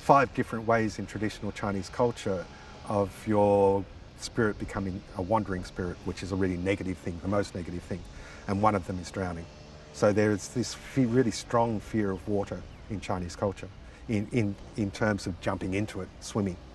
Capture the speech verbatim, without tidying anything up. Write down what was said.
five different ways in traditional Chinese culture of your spirit becoming a wandering spirit, which is a really negative thing, the most negative thing, and one of them is drowning. So there is this fe really strong fear of water in Chinese culture, in, in, in terms of jumping into it, swimming.